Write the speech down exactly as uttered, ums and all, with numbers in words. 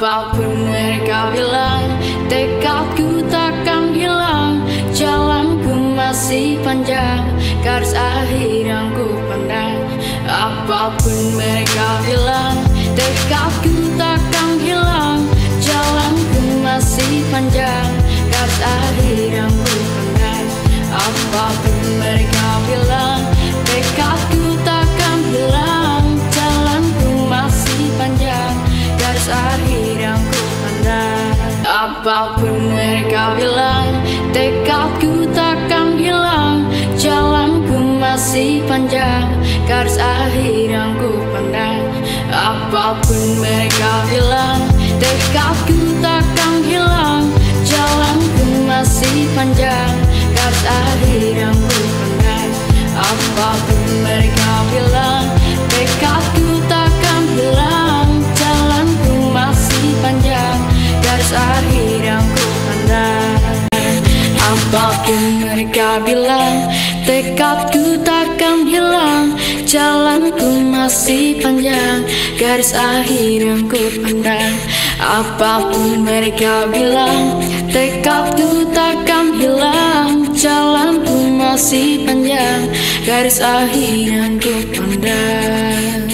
Apapun mereka bilang, tekadku takkan hilang. Jalanku masih panjang, garis akhir yang ku pandang. Apapun mereka bilang, tekadku takkan hilang. Jalanku masih panjang, garis akhir yang ku pandang. Apapun mereka bilang, tekadku takkan hilang. Jalanku masih panjang, garis akhir yang ku pandang. Apapun mereka bilang, tekadku takkan hilang. Jalanku masih panjang, garis akhir yang ku pandang. Apapun mereka bilang, tekadku takkan hilang. Jalanku masih panjang, garis akhir yang ku pandang. Apapun mereka bilang, tekadku takkan hilang. Jalanku masih panjang, garis akhir yang ku pandang. Apapun mereka bilang, tekadku takkan hilang. Jalanku masih panjang, garis akhir yang ku pandang. Apapun mereka bilang, tekadku takkan hilang. Jalanku masih panjang, garis akhir yang ku pandang.